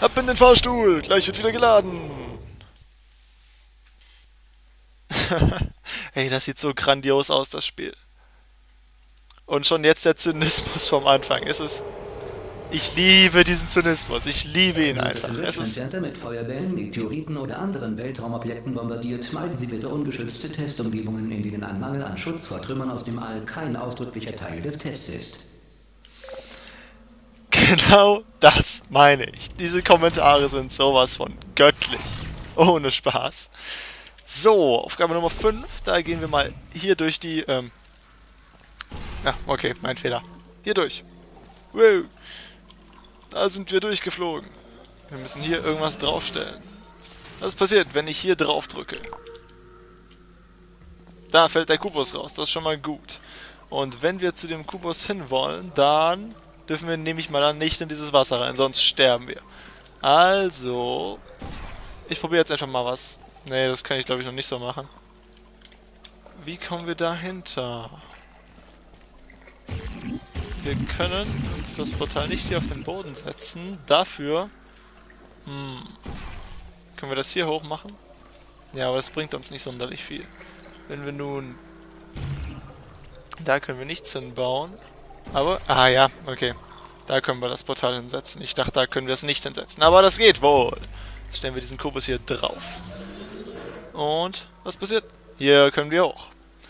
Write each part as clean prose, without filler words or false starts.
Ab in den Fahrstuhl! Gleich wird wieder geladen! Ey, das sieht so grandios aus, das Spiel. Und schon jetzt der Zynismus vom Anfang. Ich liebe diesen Zynismus. Ich liebe ihn Wird das einfach. Enrichment Center mit Feuerbällen, Meteoriten oder anderen Weltraumobjekten bombardiert, meiden Sie bitte ungeschützte Testumgebungen, in denen ein Mangel an Schutz vor Trümmern aus dem All kein ausdrücklicher Teil des Tests ist. Genau das meine ich. Diese Kommentare sind sowas von göttlich. Ohne Spaß. So, Aufgabe Nummer 5. Da gehen wir mal hier durch die, ja, okay, mein Fehler. Hier durch. Wow. Da sind wir durchgeflogen. Wir müssen hier irgendwas draufstellen. Was passiert, wenn ich hier drauf drücke? Da fällt der Kubus raus. Das ist schon mal gut. Und wenn wir zu dem Kubus hinwollen, dann dürfen wir, nehme ich mal an, nicht in dieses Wasser rein, sonst sterben wir. Also, ich probiere jetzt einfach mal was. Nee, das kann ich glaube ich noch nicht so machen. Wie kommen wir dahinter? Wir können uns das Portal nicht hier auf den Boden setzen. Dafür, können wir das hier hoch machen? Ja, aber das bringt uns nicht sonderlich viel. Wenn wir nun... Da können wir nichts hinbauen. Aber... Ah ja, okay. Da können wir das Portal hinsetzen. Ich dachte, da können wir es nicht hinsetzen. Aber das geht wohl. Jetzt stellen wir diesen Kubus hier drauf. Und was passiert? Hier können wir hoch.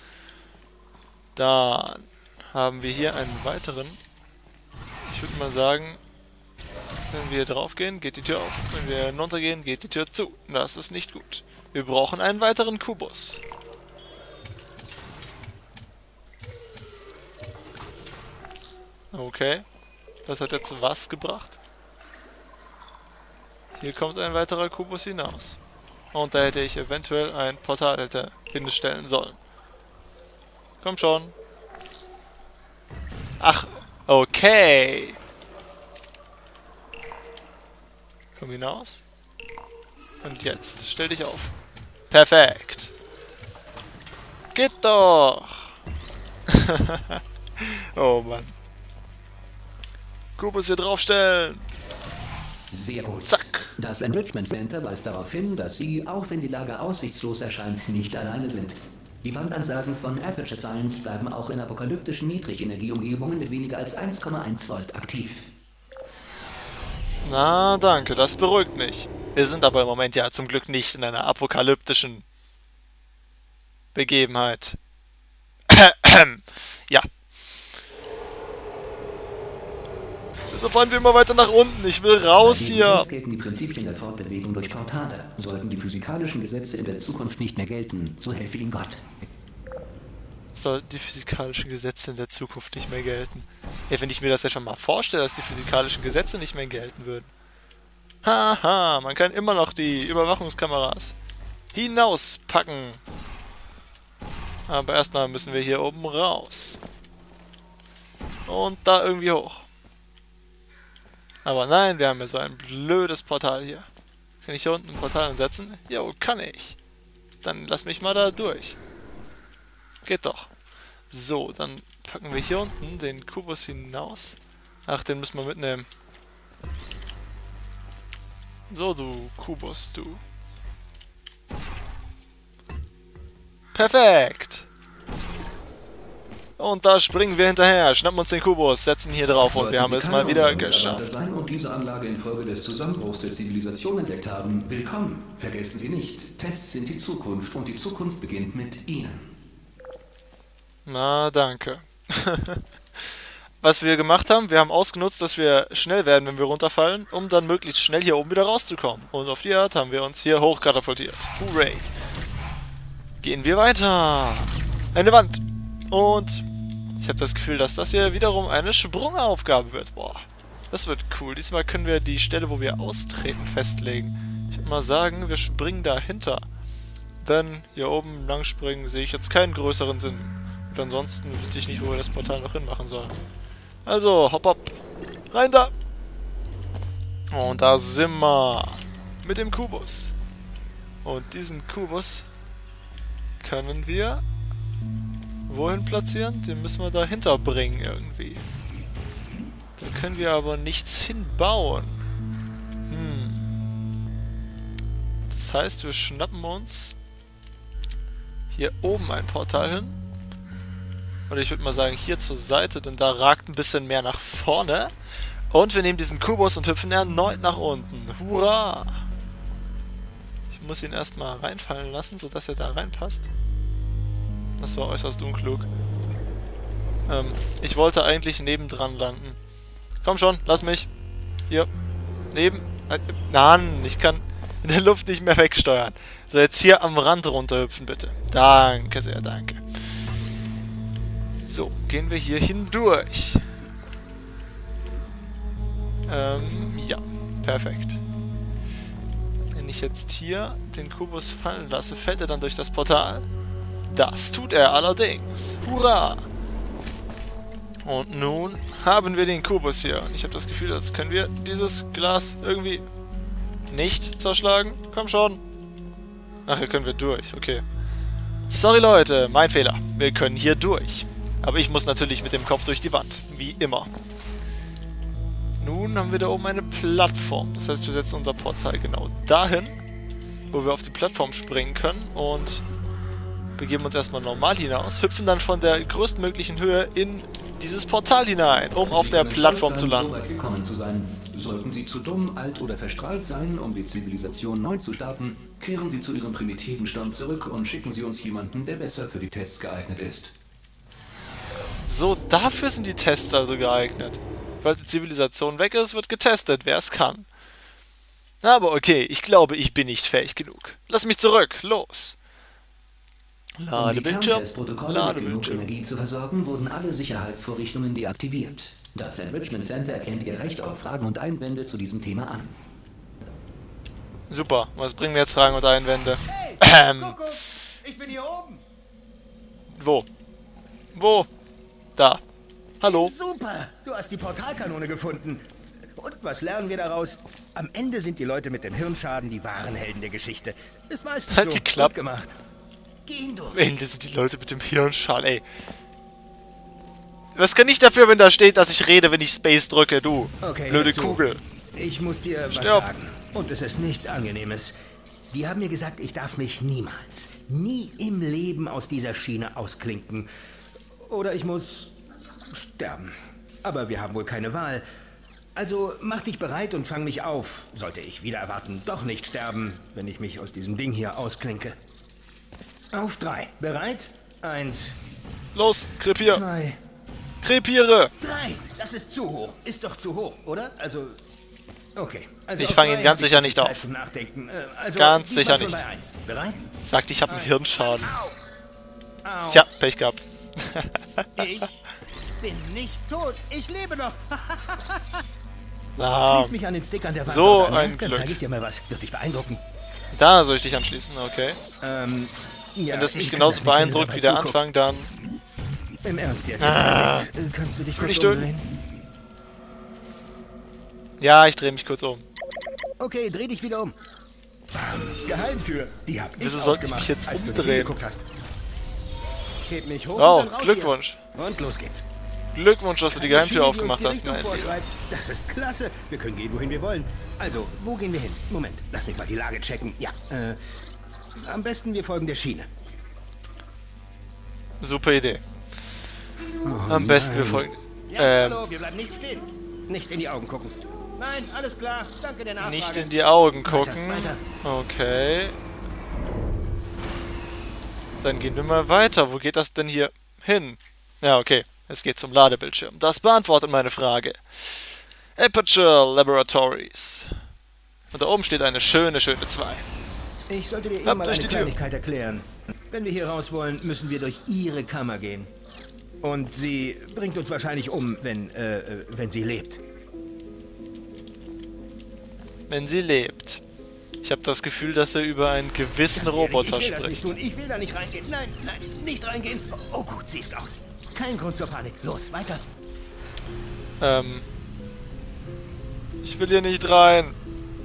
Dann haben wir hier einen weiteren. Ich würde mal sagen, wenn wir hier drauf gehen, geht die Tür auf. Wenn wir hinuntergehen, geht die Tür zu. Das ist nicht gut. Wir brauchen einen weiteren Kubus. Okay. Das hat jetzt was gebracht? Hier kommt ein weiterer Kubus hinaus. Und da hätte ich eventuell ein Portal hinstellen sollen. Komm schon. Ach, okay. Komm hinaus. Und jetzt, stell dich auf. Perfekt. Geht doch. Oh Mann. Kubus hier draufstellen. Sehr gut. Zack. Das Enrichment Center weist darauf hin, dass Sie, auch wenn die Lage aussichtslos erscheint, nicht alleine sind. Die Wandansagen von Aperture Science bleiben auch in apokalyptischen Niedrigenergieumgebungen mit weniger als 1,1 Volt aktiv. Na, danke, das beruhigt mich. Wir sind aber im Moment ja zum Glück nicht in einer apokalyptischen Begebenheit. Ja. So fahren wir immer weiter nach unten. Ich will raus hier. Jetzt gelten die Prinzipien der Fortbewegung durch Portale. Sollten die physikalischen Gesetze in der Zukunft nicht mehr gelten, so helfe Ihnen Gott. Sollten die physikalischen Gesetze in der Zukunft nicht mehr gelten. Ja, wenn ich mir das etwa mal vorstelle, dass die physikalischen Gesetze nicht mehr gelten würden. Haha, man kann immer noch die Überwachungskameras hinauspacken. Aber erstmal müssen wir hier oben raus. Und da irgendwie hoch. Aber nein, wir haben ja so ein blödes Portal hier. Kann ich hier unten ein Portal ansetzen? Jo, kann ich. Dann lass mich mal da durch. Geht doch. So, dann packen wir hier unten den Kubus hinaus. Ach, den müssen wir mitnehmen. So, du Kubus, du. Perfekt! Und da springen wir hinterher, schnappen uns den Kubus, setzen hier drauf und wir haben es mal wieder geschafft. Sein und diese Anlage infolge des Zusammenbruchs der Zivilisation entdeckt haben, willkommen. Vergessen Sie nicht, Tests sind die Zukunft und die Zukunft beginnt mit Ihnen. Na, danke. Was wir gemacht haben, wir haben ausgenutzt, dass wir schnell werden, wenn wir runterfallen, um dann möglichst schnell hier oben wieder rauszukommen. Und auf die Art haben wir uns hier hochkatapultiert. Hooray! Gehen wir weiter. Eine Wand. Und ich habe das Gefühl, dass das hier wiederum eine Sprungaufgabe wird. Boah, das wird cool. Diesmal können wir die Stelle, wo wir austreten, festlegen. Ich würde mal sagen, wir springen dahinter. Denn hier oben lang springen sehe ich jetzt keinen größeren Sinn. Und ansonsten wüsste ich nicht, wo wir das Portal noch hinmachen sollen. Also, hopp hopp. Rein da. Und da sind wir. Mit dem Kubus. Und diesen Kubus können wir wohin platzieren? Den müssen wir dahinter bringen irgendwie. Da können wir aber nichts hinbauen. Das heißt, wir schnappen uns hier oben ein Portal hin. Oder ich würde mal sagen, hier zur Seite, denn da ragt ein bisschen mehr nach vorne. Und wir nehmen diesen Kubus und hüpfen erneut nach unten. Hurra! Ich muss ihn erstmal reinfallen lassen, sodass er da reinpasst. Das war äußerst unklug. Ich wollte eigentlich nebendran landen. Komm schon, lass mich. Hier. Neben. Nein, ich kann in der Luft nicht mehr wegsteuern. So, jetzt hier am Rand runterhüpfen, bitte. Danke sehr, danke. So, gehen wir hier hindurch. Ja, perfekt. Wenn ich jetzt hier den Kubus fallen lasse, fällt er dann durch das Portal? Das tut er allerdings. Hurra! Und nun haben wir den Kubus hier. Und ich habe das Gefühl, als können wir dieses Glas irgendwie nicht zerschlagen. Komm schon. Ach, hier können wir durch. Okay. Sorry, Leute. Mein Fehler. Wir können hier durch. Aber ich muss natürlich mit dem Kopf durch die Wand. Wie immer. Nun haben wir da oben eine Plattform. Das heißt, wir setzen unser Portal genau dahin, wo wir auf die Plattform springen können. Und begeben uns erstmal normal hinaus. Hüpfen dann von der größtmöglichen Höhe in dieses Portal hinein, um auf der Plattform zu landen. So weit gekommen zu sein. Sollten Sie zu dumm, alt oder verstrahlt sein, um die Zivilisation neu zu starten, kehren Sie zu Ihrem primitiven Stamm zurück und schicken Sie uns jemanden, der besser für die Tests geeignet ist. So, dafür sind die Tests also geeignet. Weil die Zivilisation weg ist, wird getestet, wer es kann. Aber okay, ich glaube, ich bin nicht fähig genug. Lass mich zurück, los! Ladebildschirm, Mit genug Energie zu versorgen, wurden alle Sicherheitsvorrichtungen deaktiviert. Das Enrichment Center erkennt Ihr Recht auf Fragen und Einwände zu diesem Thema an. Super, was bringen mir jetzt Fragen und Einwände? Hey, Kuckuck, ich bin hier oben. Wo? Wo? Da. Hallo? Super, du hast die Portalkanone gefunden. Und was lernen wir daraus? Am Ende sind die Leute mit dem Hirnschaden die wahren Helden der Geschichte. Ist meistens Halt so. die Klappe. Gut gemacht. Geh ihn durch. Am Ende sind die Leute mit dem Hirnschal, ey. Was kann ich dafür, wenn da steht, dass ich rede, wenn ich Space drücke, du? Okay, blöde hör zu. Kugel. Ich muss dir was Stirb. sagen. Und es ist nichts Angenehmes. Die haben mir gesagt, ich darf mich niemals, nie im Leben aus dieser Schiene ausklinken. Oder ich muss sterben. Aber wir haben wohl keine Wahl. Also mach dich bereit und fang mich auf. Sollte ich wieder erwarten, doch nicht sterben, wenn ich mich aus diesem Ding hier ausklinke. Auf 3. Bereit? 1, Los, krepier. 2, Krepiere. 3. Das ist zu hoch. Ist doch zu hoch, oder? Also, okay. Also Ich auf fange ihn 3 ganz hab ich sicher viel nicht Zeit auf. zum Nachdenken. Also Ganz diesmal sicher schon nicht. bei 1. Bereit? Sagt, ich habe einen Hirnschaden. Au. Tja, Pech gehabt. Ich bin nicht tot. Ich lebe noch. Ah, Schließ mich an den Stick an der Wand. so dort an, ja? ein Dann Glück. zeige ich dir mal was. Wird dich beeindrucken. da soll ich dich anschließen, okay. Ja, Wenn das mich ich kann genauso das nicht, wenn du beeindruckt dabei wie der zuguckst. Anfang, dann... Im Ernst jetzt. Ist kein Witz. Kannst du dich kurz Nicht töten. umdrehen? Ja, ich drehe mich kurz um. Okay, dreh dich wieder um. Geheimtür. Die hab ich Wieso sollte ich aufgemacht, mich jetzt als du umdrehen? hingeguckt hast. Heb mich hoch Wow, und dann raus Glückwunsch. Hier. Und los geht's. Glückwunsch, dass du die Geheimtür Maschine, aufgemacht die uns hast, die Richtung mein Lieber. vorschreibt. Das ist klasse. Wir können gehen, wohin wir wollen. Also, wo gehen wir hin? Moment, lass mich mal die Lage checken. Ja, am besten wir folgen der Schiene. Super Idee. Am besten wir folgen... Ja, hallo, wir bleiben nicht stehen. Nicht in die Augen gucken. Nein, alles klar. Danke der Nachfrage. Nicht in die Augen gucken. Weiter. Okay. Dann gehen wir mal weiter. Wo geht das denn hier hin? Ja, okay. Es geht zum Ladebildschirm. Das beantwortet meine Frage. Aperture Laboratories. Und da oben steht eine schöne 2. Ich sollte dir Ab mal durch eine die Tür. Kleinigkeit erklären. Wenn wir hier raus wollen, müssen wir durch ihre Kammer gehen. Und sie bringt uns wahrscheinlich um, wenn sie lebt. Wenn sie lebt. Ich habe das Gefühl, dass er über einen gewissen Roboter Ich will das nicht spricht. tun. Ich will da nicht reingehen. Nein, nein, nicht reingehen. Oh gut, siehst aus. Kein Grund zur Panik. Los, weiter. Ich will hier nicht rein.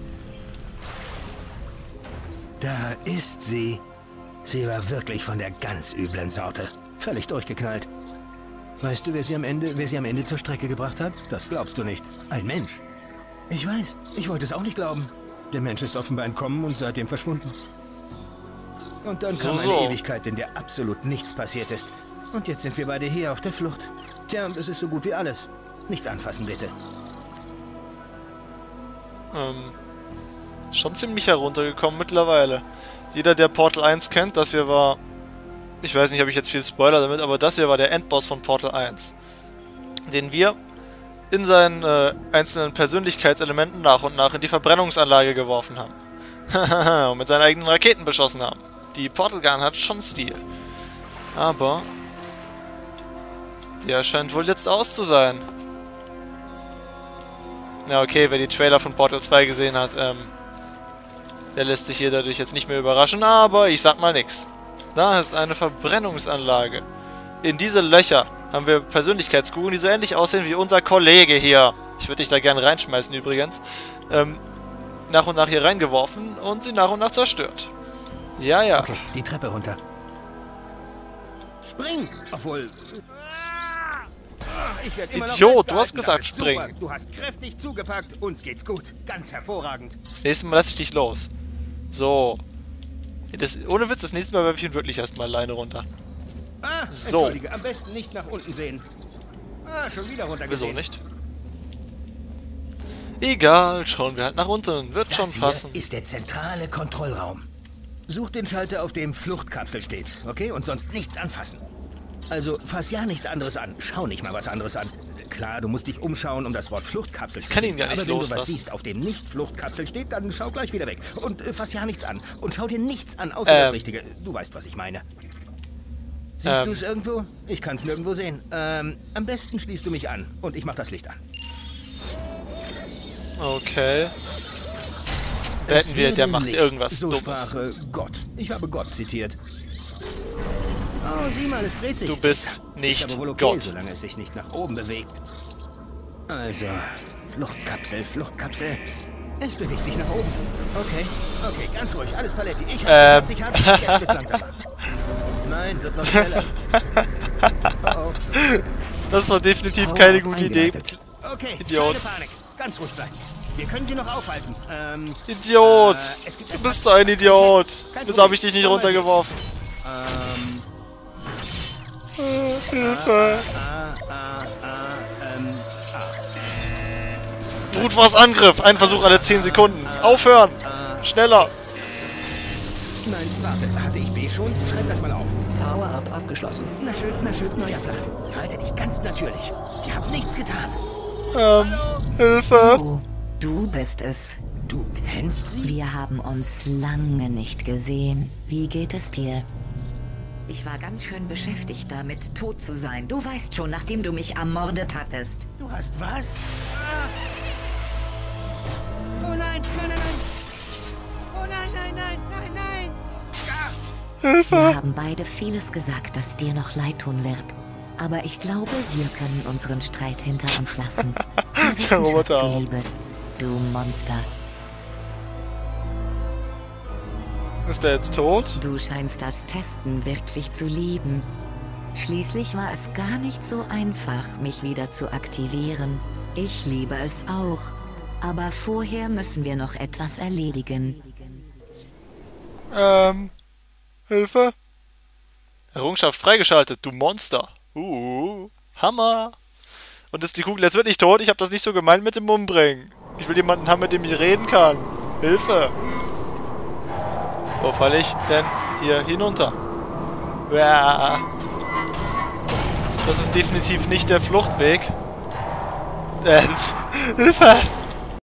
Da ist sie. Sie war wirklich von der ganz üblen Sorte. Völlig durchgeknallt. Weißt du, wer sie am Ende zur Strecke gebracht hat? Das glaubst du nicht. Ein Mensch. Ich weiß. Ich wollte es auch nicht glauben. Der Mensch ist offenbar entkommen und seitdem verschwunden. Und dann kam So. eine Ewigkeit, in der absolut nichts passiert ist. Und jetzt sind wir beide hier auf der Flucht. Tja, und es ist so gut wie alles. Nichts anfassen, bitte. Schon ziemlich heruntergekommen mittlerweile. Jeder, der Portal 1 kennt, das hier war... Ich weiß nicht, ob ich jetzt viel Spoiler damit, aber das hier war der Endboss von Portal 1. Den wir in seinen einzelnen Persönlichkeitselementen nach und nach in die Verbrennungsanlage geworfen haben. Und mit seinen eigenen Raketen beschossen haben. Die Portal Gun hat schon Stil. Aber... der scheint wohl jetzt aus zu sein. Ja, okay, wer die Trailer von Portal 2 gesehen hat, der lässt sich hier dadurch jetzt nicht mehr überraschen, aber ich sag mal nix. Da ist eine Verbrennungsanlage. In diese Löcher haben wir Persönlichkeitskugeln, die so ähnlich aussehen wie unser Kollege hier. Ich würde dich da gerne reinschmeißen übrigens. Nach und nach hier reingeworfen und sie nach und nach zerstört. Ja, ja. Okay, die Treppe runter. Spring! Obwohl... Ich werd immer noch Idiot, du hast festgehalten. gesagt Das ist springen. super. Du hast kräftig zugepackt. Uns geht's gut. Ganz hervorragend. Das nächste Mal lasse ich dich los. So. Ohne Witz, das nächste Mal werfe ich ihn wirklich erstmal alleine runter. Ah, So. Entschuldige, am besten nicht nach unten sehen. Ah, schon wieder runtergesehen. Wieso nicht? Egal, schauen wir halt nach unten. Wird schon Das hier passen. ist der zentrale Kontrollraum. Such den Schalter, auf dem Fluchtkapsel steht, okay? Und sonst nichts anfassen. Also, fass ja nichts anderes an. Schau nicht mal was anderes an. Klar, du musst dich umschauen, um das Wort Fluchtkapsel zu kann ihn finden. gar nicht Aber wenn du was loslassen. siehst, auf dem nicht Fluchtkapsel steht, dann schau gleich wieder weg. Und fass ja nichts an. Und schau dir nichts an, außer das Richtige. Du weißt, was ich meine. Siehst du es irgendwo? Ich kann es nirgendwo sehen. Am besten schließt du mich an. Und ich mach das Licht an. Okay. Es Wetten wir, der wäre macht Licht. irgendwas So Dummes. sprach Gott. Ich habe Gott zitiert. Oh, sieh mal, es dreht sich. Du bist Ist nicht aber wohl okay, Gott. solange es sich nicht nach oben bewegt. Also, Fluchtkapsel, Fluchtkapsel. Es bewegt sich nach oben. Okay, ganz ruhig, alles Paletti. Ich hab's, jetzt wird's langsamer. Nein, wird noch schneller. Oh. Das war definitiv keine gute Idee. eingeleitet. Okay, Idiot. keine Panik. Ganz ruhig bleiben. Wir können sie noch aufhalten. Idiot! es gibt Du ein bist paar- so ein Idiot! Kein Wieso habe ich Problem. dich nicht runtergeworfen? Hilfe! Brutforce Angriff! Ein Versuch alle 10 Sekunden. Aufhören! Schneller! Nein, warte, hatte ich B schon? Schreib das mal auf. Power-Up abgeschlossen. Na schön, neuer Plan. Verhalte dich ganz natürlich. Ich habe nichts getan. Hilfe! Oh, du bist es. Du kennst sie? Wir haben uns lange nicht gesehen. Wie geht es dir? Ich war ganz schön beschäftigt damit, tot zu sein. Du weißt schon, nachdem du mich ermordet hattest. Du hast was? Oh nein, nein, nein, nein. Oh nein, nein, nein, nein, nein. Wir haben beide vieles gesagt, das dir noch leid tun wird. Aber ich glaube, wir können unseren Streit hinter uns lassen. Die Der Roboter. Wissenschaft zuliebe, du Monster. Ist der jetzt tot? Du scheinst das Testen wirklich zu lieben. Schließlich war es gar nicht so einfach, mich wieder zu aktivieren. Ich liebe es auch. Aber vorher müssen wir noch etwas erledigen. Hilfe? Errungenschaft freigeschaltet, du Monster. Hammer. Und ist die Kugel jetzt wirklich tot? Ich habe das nicht so gemeint mit dem Umbringen. Ich will jemanden haben, mit dem ich reden kann. Hilfe. Wo falle ich denn hier hinunter? Uah. Das ist definitiv nicht der Fluchtweg. Hilfe!